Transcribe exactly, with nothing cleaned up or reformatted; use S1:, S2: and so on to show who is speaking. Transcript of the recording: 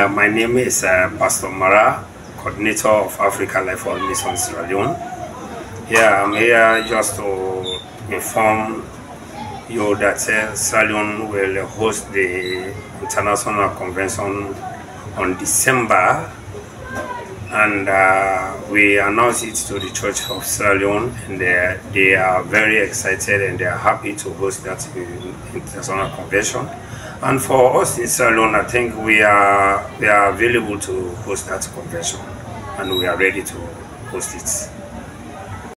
S1: Uh, my name is uh, Pastor Mara, coordinator of Africa Life World Mission Sierra Leone. Yeah, I'm here just to inform you that uh, Sierra Leone will host the International Convention on December, and uh, we announced it to the Church of Sierra Leone, and they, they are very excited and they are happy to host that International Convention. And for us in Sierra Leone, I think we are we are available to host that convention, and we are ready to host it.